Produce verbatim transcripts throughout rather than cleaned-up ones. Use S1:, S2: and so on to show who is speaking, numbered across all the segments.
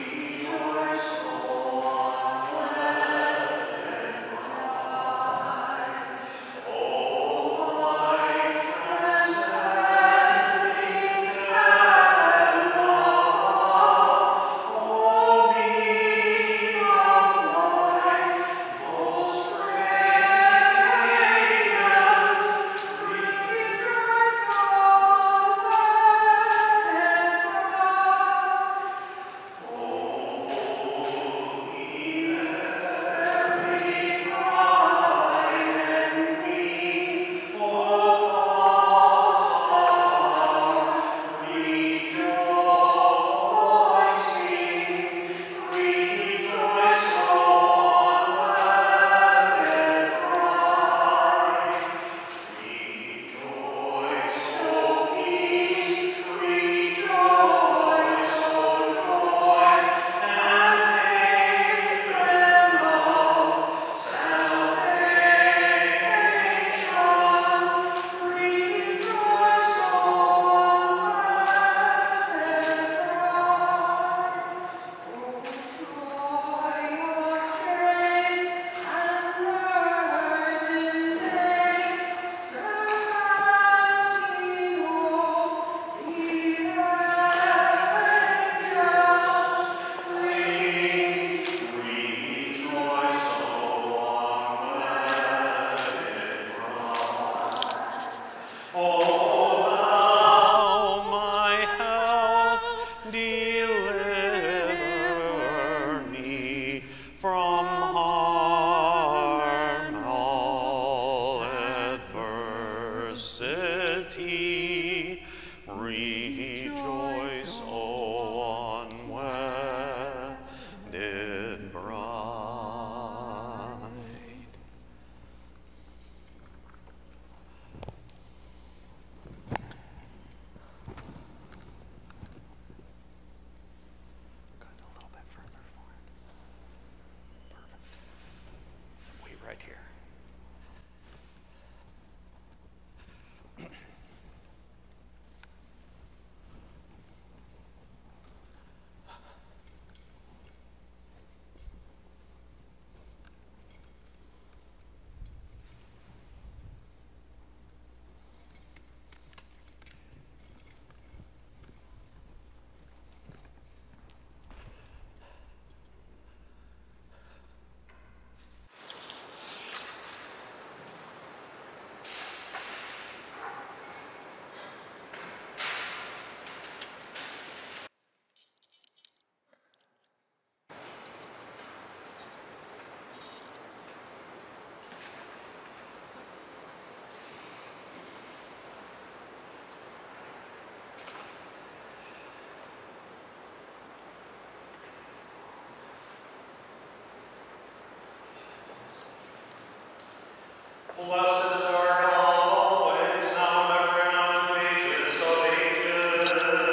S1: Blessed is our God always, now and ever, and unto ages of ages.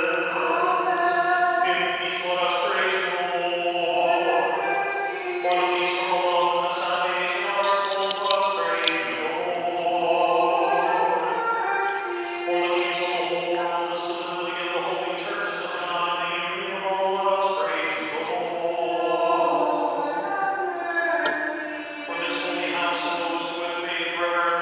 S1: In peace let us pray to the Lord. For the peace of the world and the salvation of our souls, let us pray to the Lord. For the peace of the whole world and the stability of the holy churches of God and the union of all, let us pray to the Lord. For this holy house and those who have faith, reverence,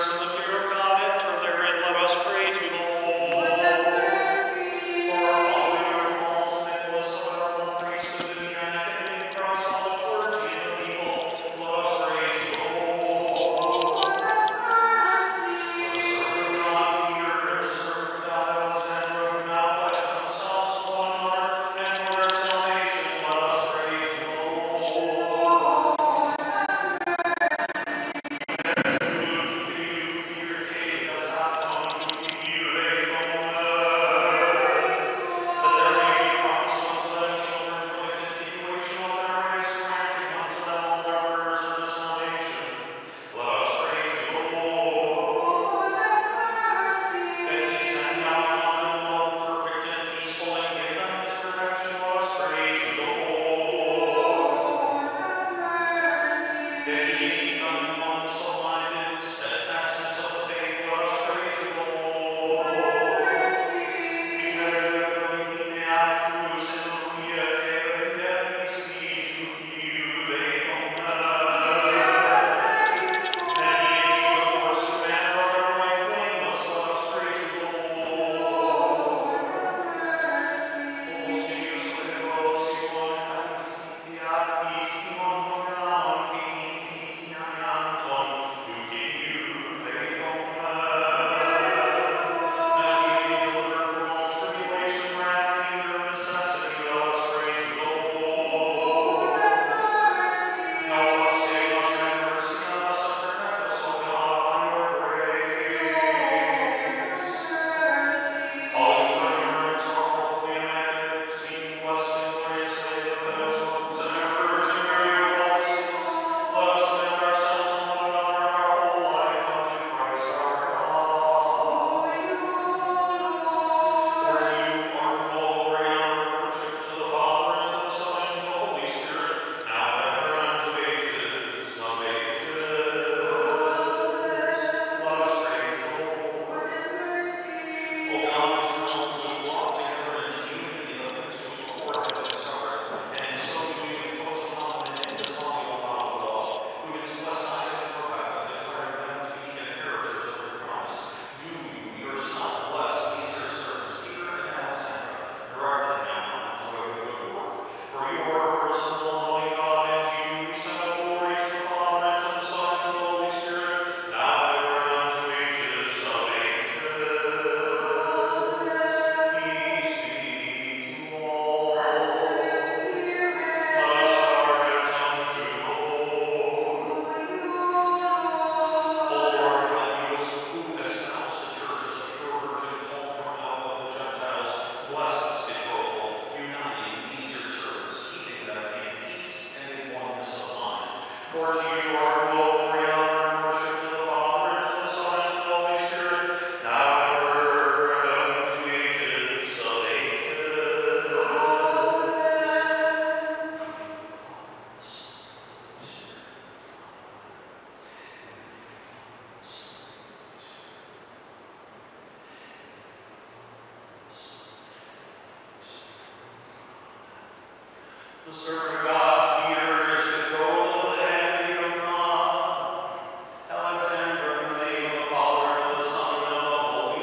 S1: For to you are glory, honor, and worship to the Father, and to the Son, and to the Holy Spirit, now and ever, and unto ages of ages. The servant of God, Peter, is betrothed to the handmaid of God, Alexandra, in the name of the Father, and of the Son, and of the Holy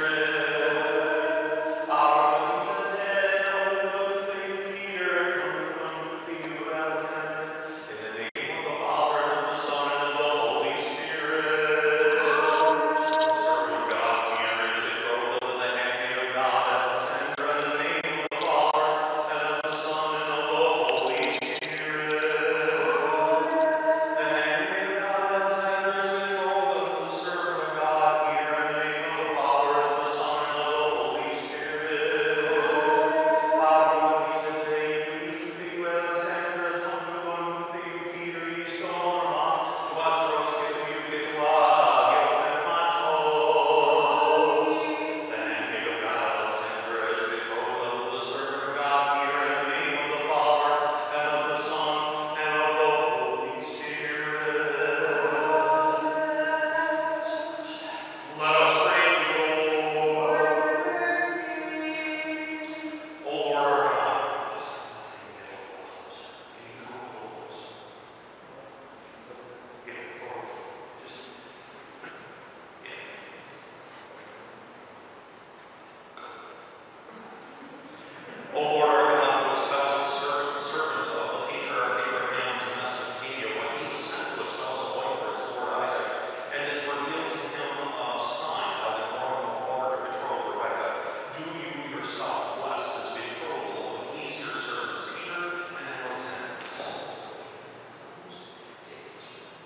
S1: Spirit. Out of what he said, and unto thee, Peter, and unto thee, Alexandra, in the name of the Father, and of the Son, and of the Holy Spirit. The servant of God, Peter, is betrothed to the handmaid of God, Alexandra, in the name of the Father, and of the Son, and of the Holy Spirit. The handmaid of God, Alexandra, is betrothed to the servant of God, Peter, in the name of the Father, and of the Son, and of the Holy Spirit. Out of what he said today, believe to thee, Alexandra, tongue unto thee, Peter, east on, to what throats get to you, get to what, you offend my toes. The handmaid of God, Alexandra, is betrothed unto the servant of God, Peter, in the name of the Father, and of the Son, and of the Holy Spirit. Let us pray to the Lord. O Lord our God, just get a little closer. Can you come a little closer? Get it forth. Just, yeah. O Lord our God, who espoused the servant, servant of the patriarch Abraham to Mesopotamia when he was sent to espouse a wife for his lord Isaac, and did reveal to him a sign by the drawing of water to betroth Rebekah, do you yourself bless this betrothal of these your servants, Peter and Alexander? Take this.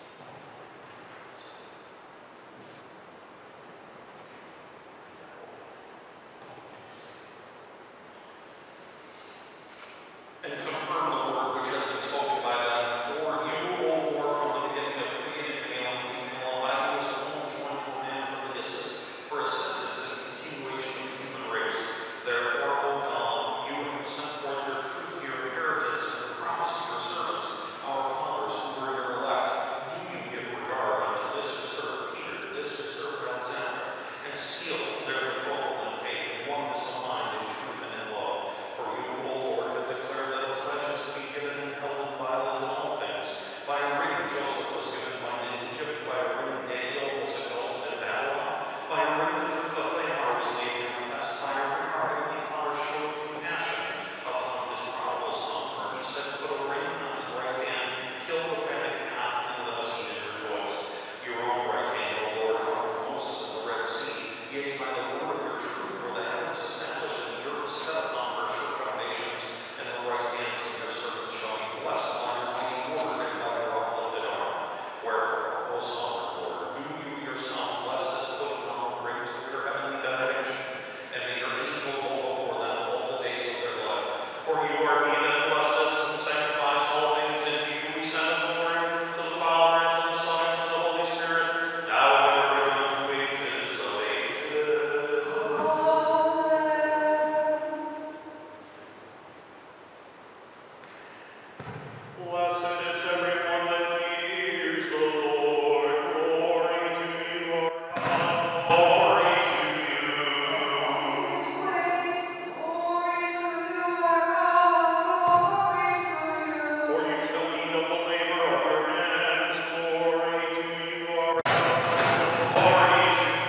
S1: And confirm the word which has been spoken by them. For you, O Lord, from the beginning have created male and female, and by you was the womb joined to a man for the assist, for assistance and continuation of the human race. Therefore, O God, you have sent forth your truth, your inheritance, and your promise to your servants, our fathers, who were your elect. Do you give regard unto this your servant Peter, to this your servant Alexandra, and seal their betrothal in faith, and oneness of mind, in truth and in love. For you, O Lord, have declared that a pledge is to be given and held inviolate in all things. By a ring Joseph was given mine in Egypt, by a ring Daniel was exalted in Babylon, by a ring the truth of Tamar was made manifest, by a ring our heavenly Father showed compassion upon his prodigal son, for he said, put a ring on his right hand, kill the fatted calf, and let us eat and rejoice. Your own right hand, O Lord, helped Moses in the Red Sea, yea, by the word of your truth were the heavens established, and the earth set upon her sure foundations, and the right hands of your servants shall be blessed by your mighty word and by your uplifted arm. Wherefore, O sovereign Lord, do you yourself bless this putting on of rings with your heavenly benediction, and may your angel go before them all the days of their life. For you are he that blesses and sanctifies all things, and to you we send glory, to the Father, and to the Son, and to the Holy Spirit, now and ever, and unto ages of ages. Blessed is everyone that fears the Lord. Glory to you, our God. Glory to you. For you shall eat of the labor of your hands. Glory to you, our God. Glory to you.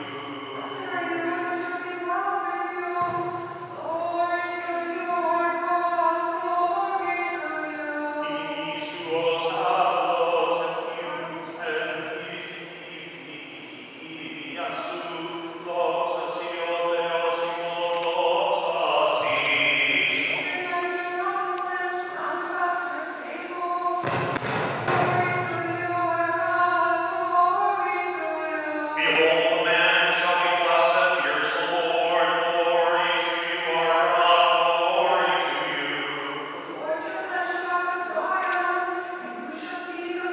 S1: Behold, the man shall be blessed that fears the Lord. Glory to you, our God. Glory to you.
S2: Lord, your flesh upon Zion, and you shall see the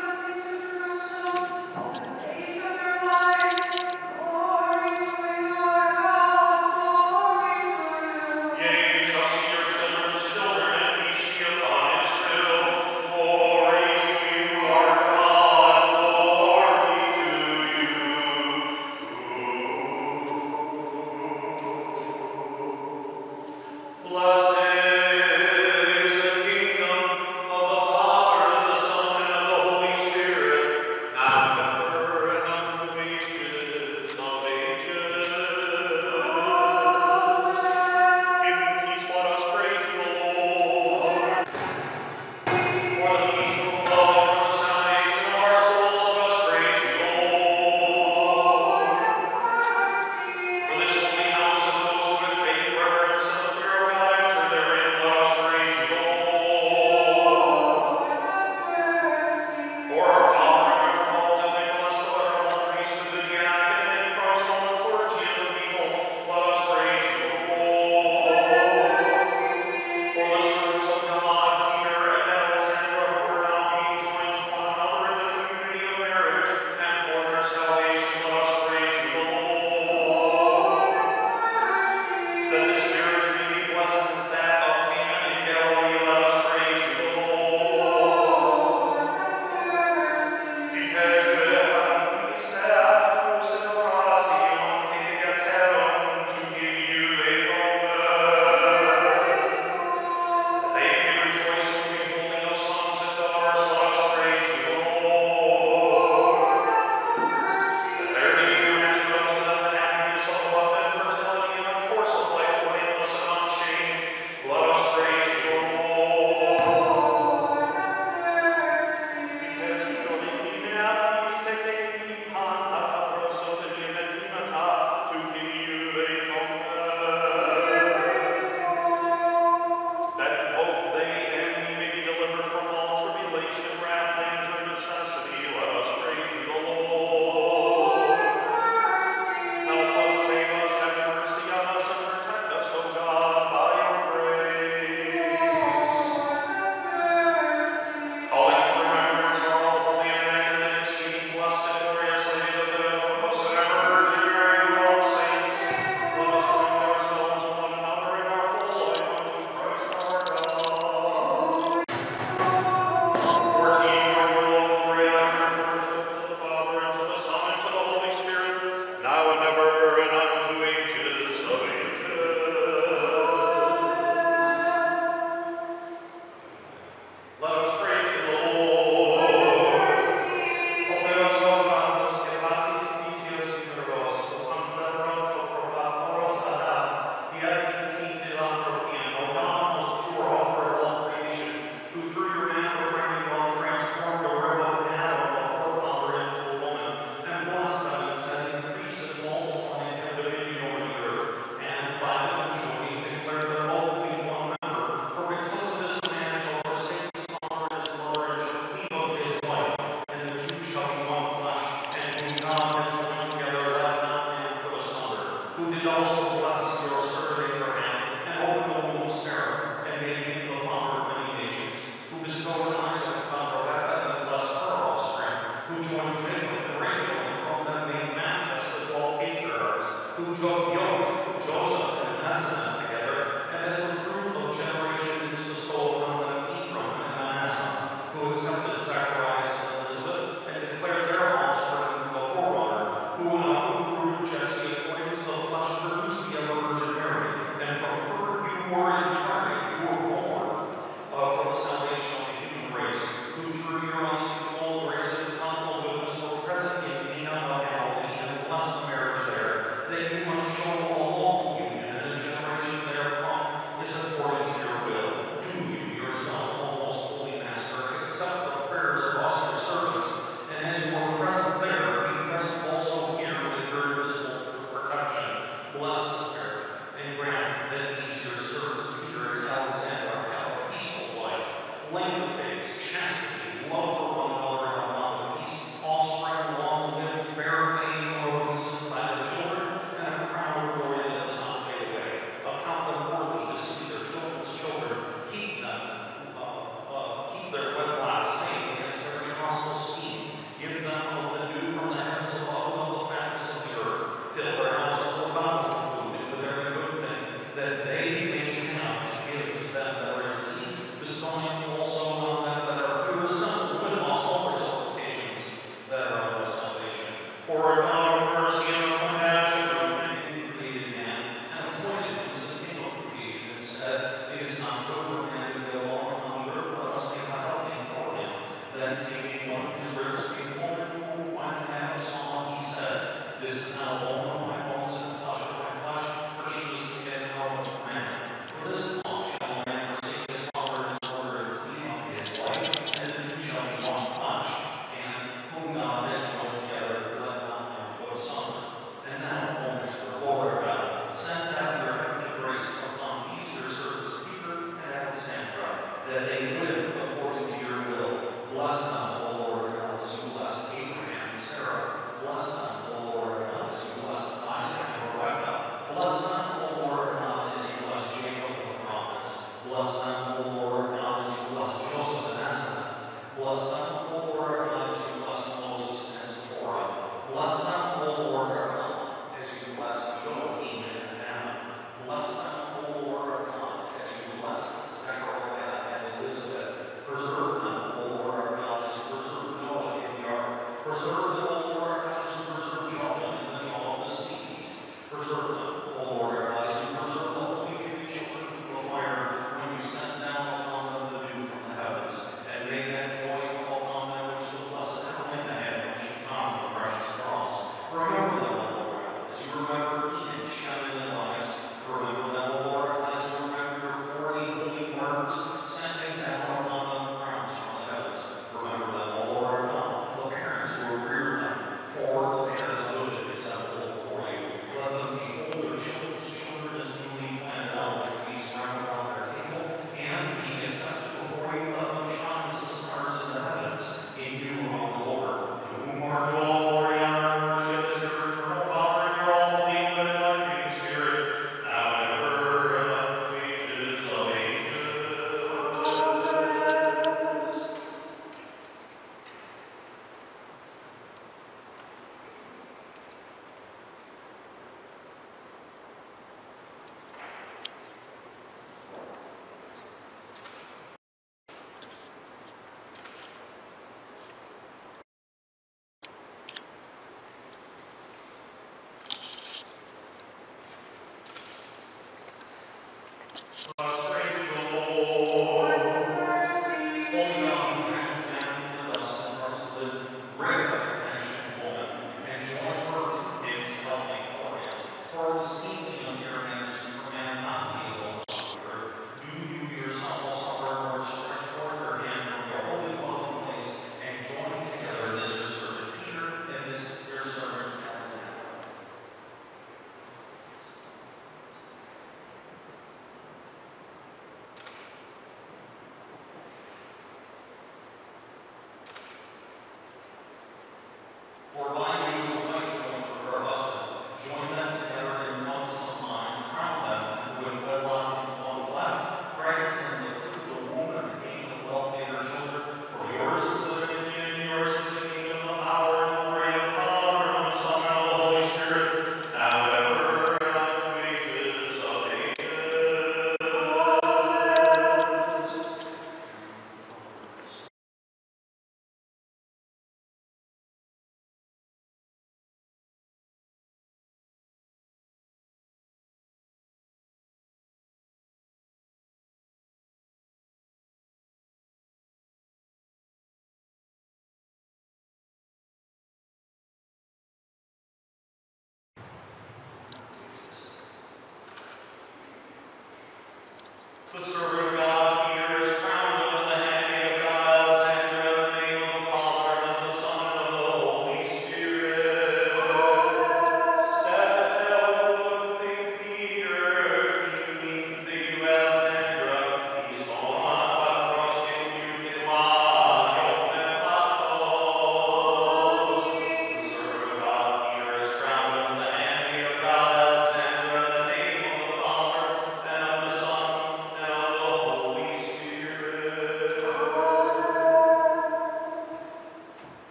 S1: length of days, chastity, love for one another, and a bond of peace, offspring, long lived, fair fame, or reason by their children, and a crown of glory that does not fade away. Account them worthy to see their children's children, keep them, uh, uh, keep their wedlock safe against every hostile scheme. Give them of the dew from the heavens above and of the fatness of the earth. Fill their houses with bountiful food and with every good thing that they may have to give to them that are in need, bestowing also on them that are here assembled with us all their supplications that are of their salvation. For our God of mercy and of compassion, who many created man, and appointed him as the king of creation, and said, it is not good for man to go alone upon the earth, let us make a helping for him. Then taking one of his ribs, a woman whom when Adam saw, he said, this is now bone of my bones and flesh of my flesh, for she was taken out of man. For this cause shall a man forsake his father and his mother, and cleave unto his wife, and the two shall be one flesh. And whom God has joined together, let not man put asunder. And now, O Master, Lord our God, send down your heavenly grace upon these your servants, Peter and Alexandra, that they live according to your will. Bless them, O Lord God, as you blessed Abraham and Sarah. Bless them, O Lord God, as you blessed Isaac and Rebekah. Bless them, O Lord God, as you blessed Jacob and the prophets. Bless them, O Lord God, as you blessed Joseph and Esther. Bless them, O Lord God, as you blessed Moses and Zipporah. Bless them, O Lord God, as you blessed Joachim and Anna. Bless them, O Lord God, as you blessed Zechariah and Elizabeth. Preserve them, O Lord God, as you preserved Noah in the ark. Preserve them, O Lord God, as you preserved Jonah in the jaw of the seas. Preserve them, O Lord God, as you preserve the holy three children from the fire when you sent down upon them the dew from the heavens. And may that joy call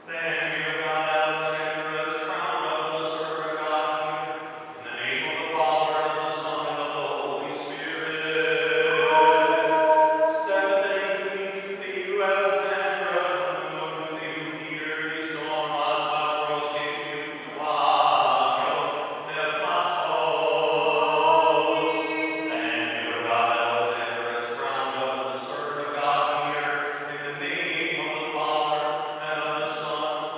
S2: Then we have got Alexandra as crowned over the servant of God here. In the name of the Father, and of the Son, and of the Holy Spirit. Stephanie, to thee, to Alexandra, to thee, who hear these normas, patros, equituario, nefmatos. Then we have got Alexandra as crowned over the servant of God here. In the name of the Father, and of the Son,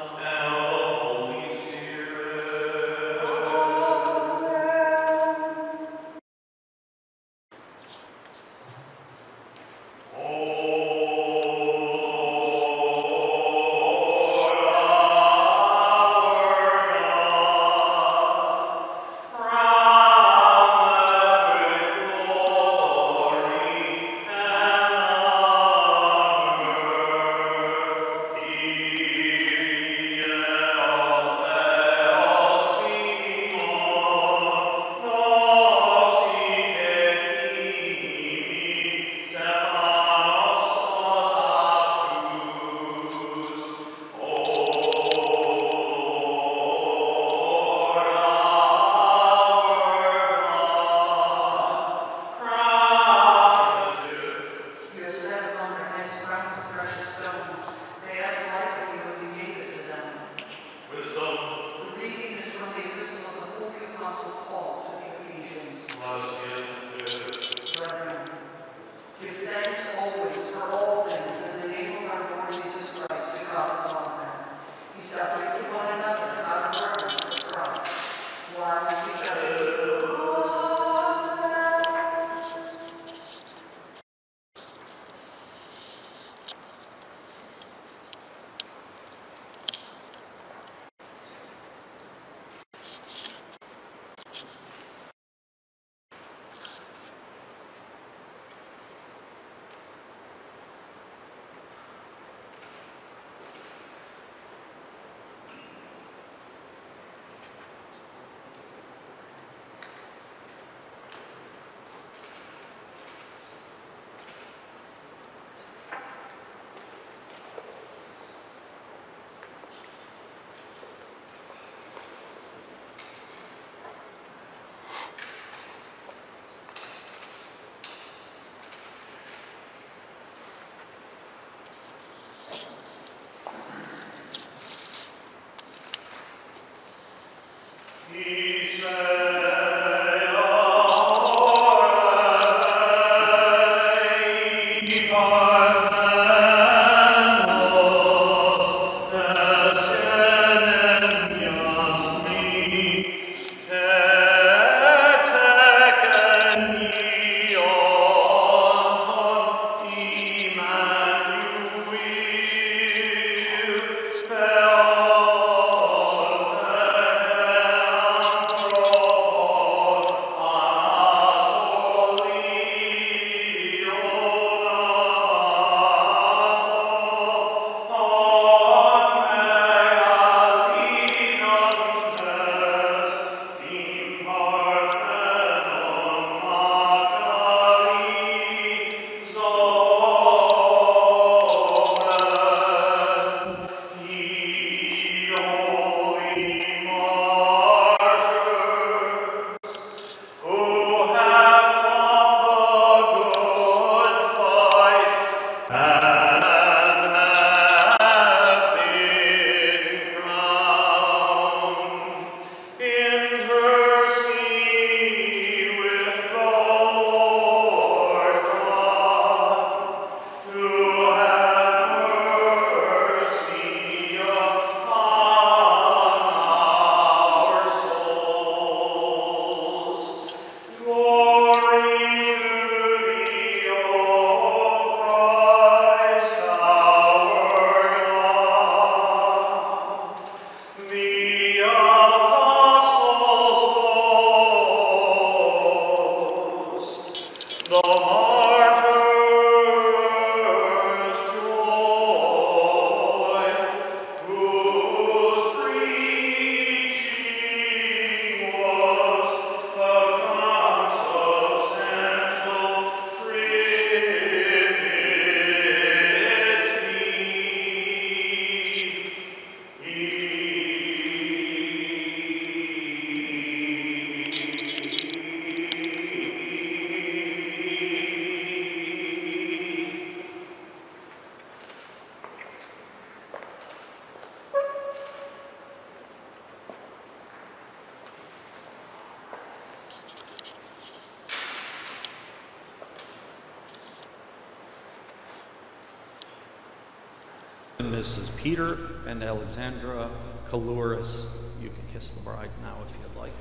S1: Missus Peter and Alexandra Kalouris. You can kiss the bride now if you'd like.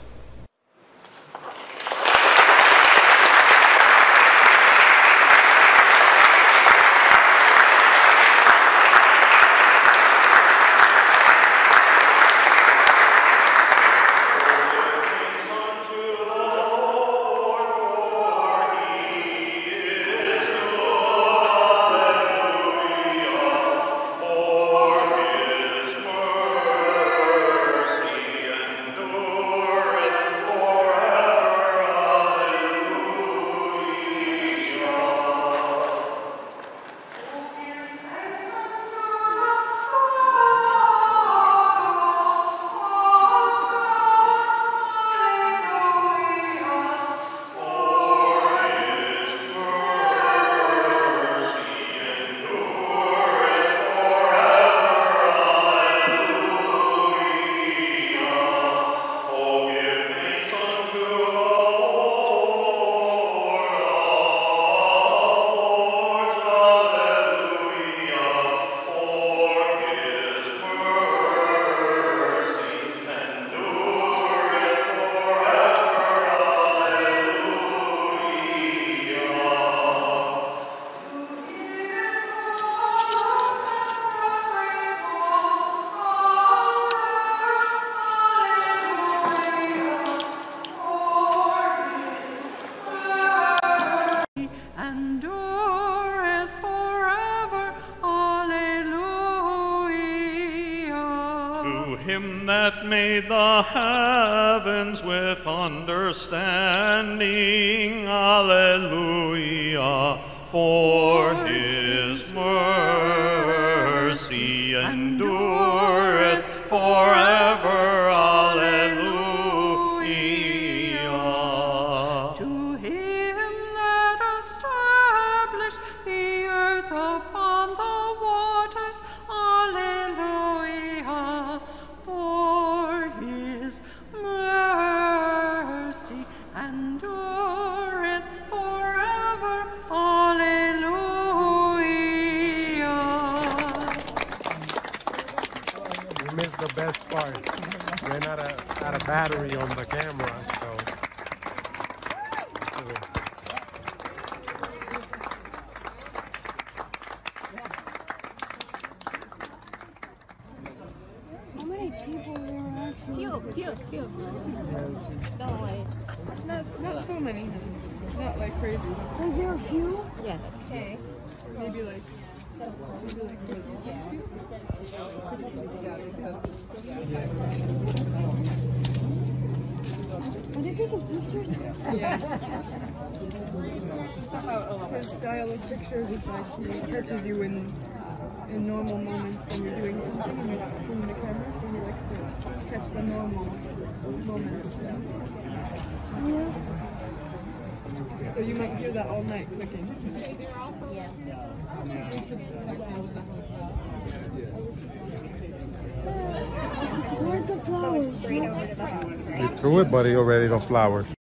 S2: Him that made the heavens with understanding, alleluia, for his mercy endureth forever, alleluia.
S3: To him that established the earth upon the waters, alleluia, for his mercy endureth forever, alleluia.
S4: You missed the best part. Ran out of, out of battery on the camera, so.
S5: How many people were actually? Few, few, few. No way.
S6: Not, not so many, honey. Not like crazy.
S5: Were there a few? Yes. Okay.
S6: Maybe like, maybe like fifty, sixty.
S5: Are they taking pictures?
S6: Yeah. His style of pictures is like he catches you in in normal moments when you're doing something and you're not seeing the camera, so he likes to catch the normal moments. Yeah.
S5: Yeah.
S6: So you might hear that all night clicking.
S5: Yeah. Where's the flowers?
S4: You threw it, buddy, already, those flowers.